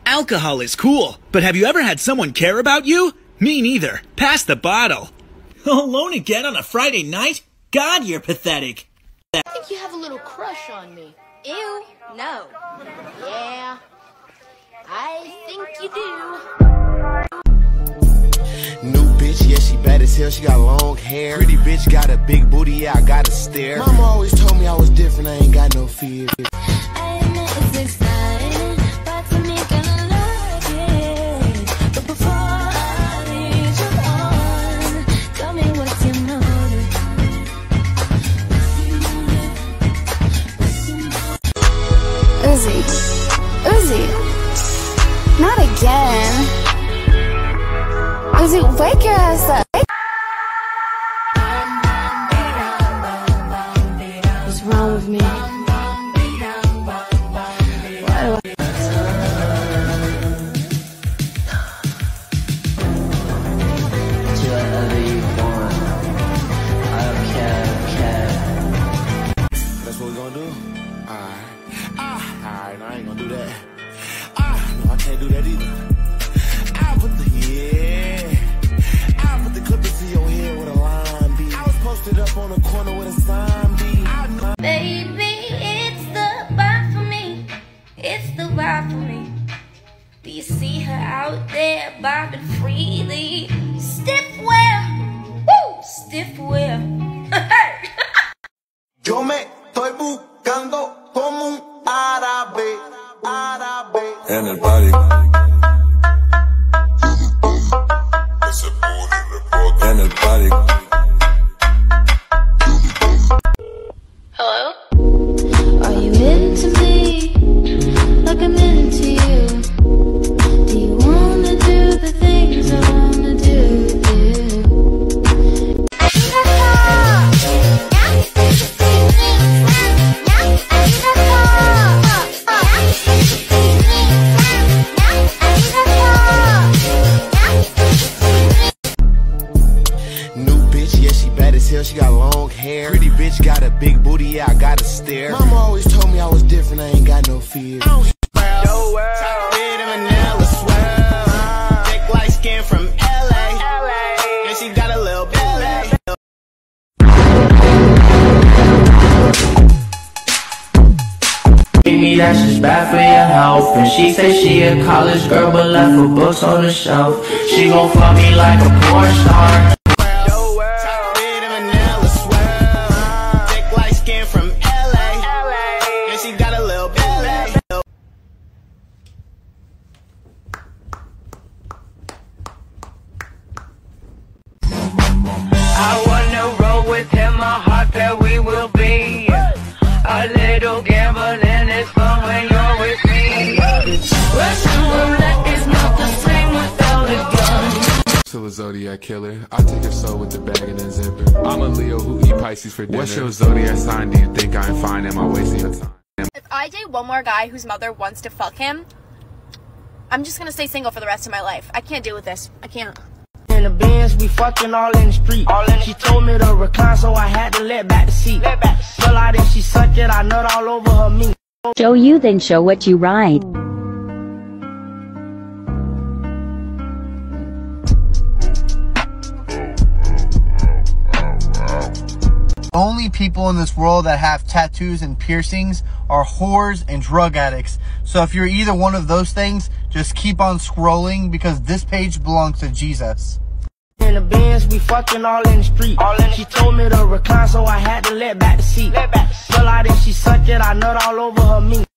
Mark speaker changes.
Speaker 1: Alcohol is cool, but have you ever had someone care about you? Me neither. Pass the bottle. Alone again on a Friday night? God, you're pathetic.
Speaker 2: I think you have a little crush on me. Ew, no. Yeah, I think you do.
Speaker 3: New bitch, yeah, she bad as hell, she got long hair. Pretty bitch, got a big booty, yeah, I gotta stare. Mama always told me I was different, I ain't got no fear.
Speaker 4: I admit it's exciting, but to me gonna like it. But before I lead you on, tell me what's your motive.
Speaker 5: Uzi, not again. Uzi, wake your ass up. What's wrong with me?
Speaker 3: That's what we gonna do? Alright, I ain't gonna do that. No, I can't do that either. I'll put the clip into your head with a line B. I was posted up on the corner with a sign B.
Speaker 4: Baby, it's the vibe for me. It's the vibe for me. Do you see her out there bobbing freely? Stiff wear, woo, stiff wear.
Speaker 3: Yo me estoy buscando como un árabe.
Speaker 6: En el party. En el party.
Speaker 4: Hello? Are you into me like I'm into you? Do you wanna do the things I wanna do with you?
Speaker 3: She got long hair. Pretty bitch got a big booty, yeah, I gotta stare. Mama always told me I was different, I ain't got no fear. Yo, world, red and vanilla swirl. Thick light skin from LA. And she got a little belly.
Speaker 7: Me that she's bad for your health. And she say she a college girl but left her books on the shelf. She gon' fuck me like a porn star. I wanna roll with him, a heart that we will be. A little gambling is fun when you're with me. Russian roulette is not the same without a gun.
Speaker 8: Still a Zodiac killer. I take your soul with the bag and a zipper. I'm a Leo who eat Pisces for dinner. What's your Zodiac sign? Do you think I'm fine? Am I wasting your time?
Speaker 9: If I date one more guy whose mother wants to fuck him, I'm just gonna stay single for the rest of my life. I can't deal with this. I can't.
Speaker 7: In the Benz, we fucking all in the street. She told me to recline, so I had to let back the seat. Fell out and she sucked it, I nut all over her meat.
Speaker 10: Show you, then show what you ride.
Speaker 11: Only people in this world that have tattoos and piercings are whores and drug addicts. So if you're either one of those things, just keep on scrolling because this page belongs to Jesus.
Speaker 7: In the Benz, we fucking all in the street. She told me to recline, so I had to let back the seat. Fell out and she sucked it, I nut all over her meat.